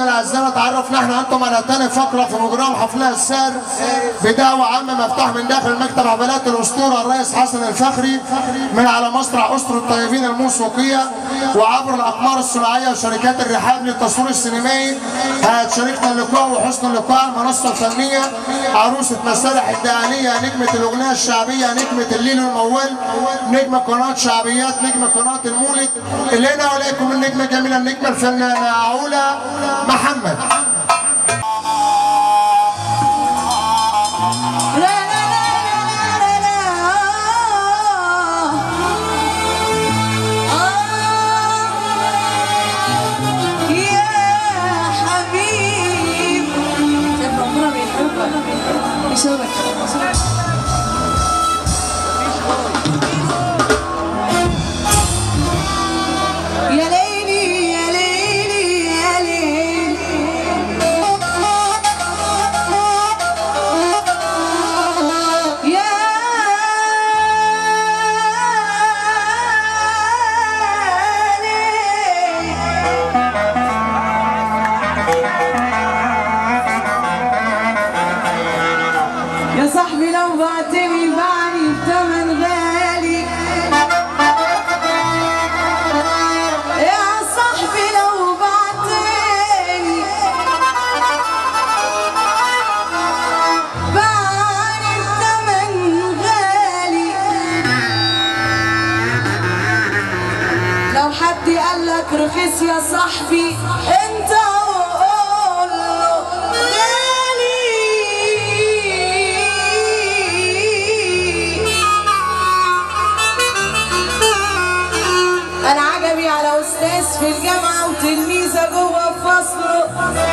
ضيوفنا الاعزاء نتعرف نحن انتم على ثاني فقره في بروجرام حفلها السار بدعوه عامه مفتوح من داخل مكتب حفلات الاسطوره الرئيس حسن الفخري من على مسرح اسره الطيبين الموسيقيه وعبر الاقمار الصناعيه وشركات الرحاب للتصوير السينمائي. هتشاركنا اللقاء وحسن اللقاء المنصه الفنيه عروسه مسارح الدهانيه نجمه الاغنيه الشعبيه نجمه الليل الموال نجمه قناه شعبيات نجمه قناه المولد الينا واليكم النجمه الجميله النجمه الفنانه علا محمد. يا صاحبي لو بعتني بعني بتمن غالي، يا صاحبي لو بعتني بعني بتمن غالي، لو حد قالك رخيص يا صاحبي انت أنا عجبي على أستاذ في الجامعة وتلميذة جوه فصله،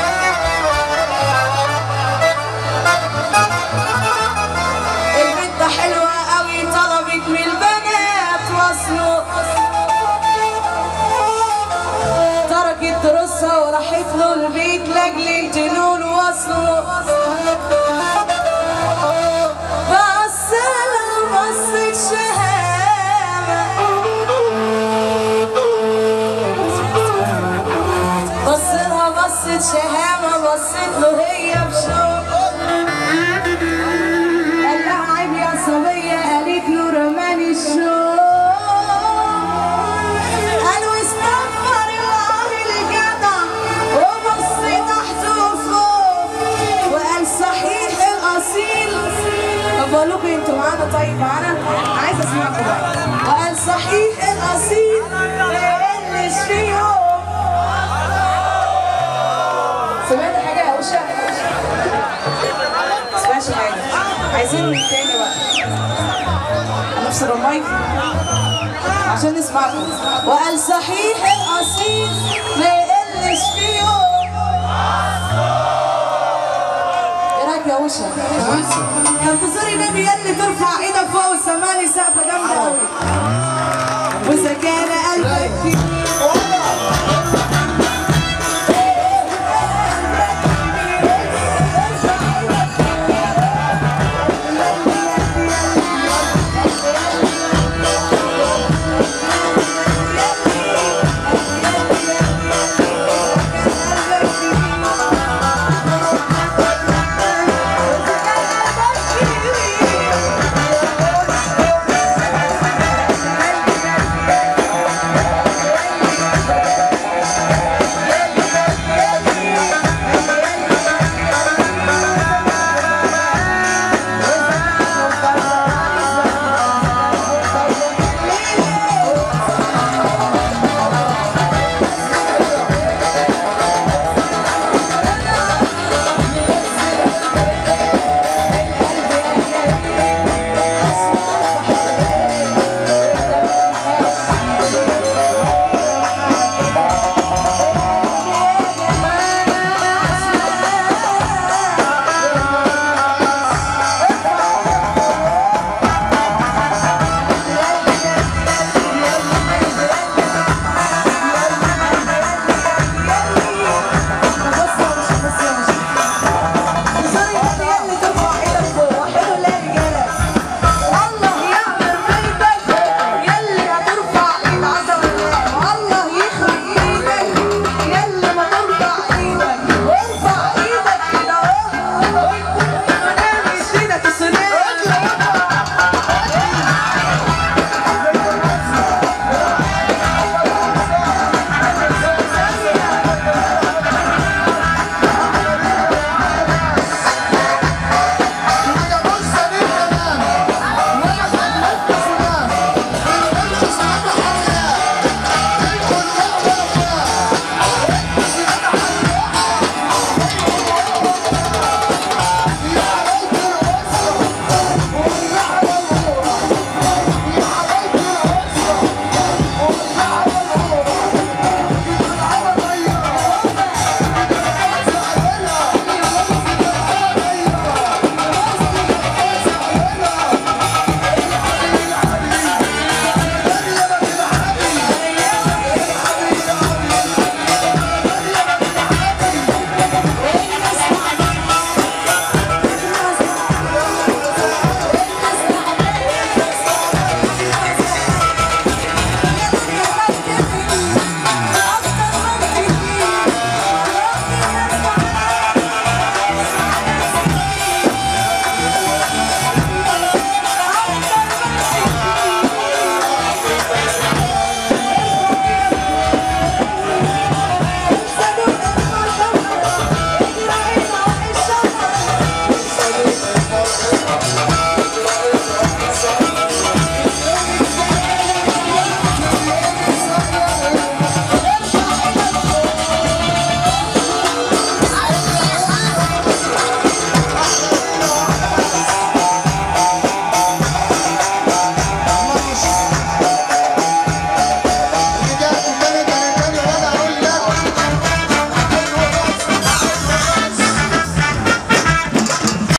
البنت حلوة قوي طلبت من البنات وصله، تركت دروسها وراحت له البيت لاجل تنول وصله، بص لها بصت شهامة بصت شهامة بصت له هي بشوق، قال لها عيب يا صبية قالت له رماني الشوق، قال واستغفر العامل الجدع وبص تحت وفوق وقال صحيح الأصيل. طب بقول لكم انتوا معانا طيب معانا؟ عايزة اسمعكم بقى. وقال صحيح الأصيل ما يقلش فيهم. سمعت حاجة يا وشا؟ ما سمعتش حاجة. عايزين تاني بقى. هنفصل المايك عشان نسمعكم. وقال صحيح الأصيل ما يقلش فيهم. إيه رأيك يا وشا؟ انتظري نبي يلي ترفع إيدك فوق وسمعني سقفة جامدة أوي. وإذا كان قلبك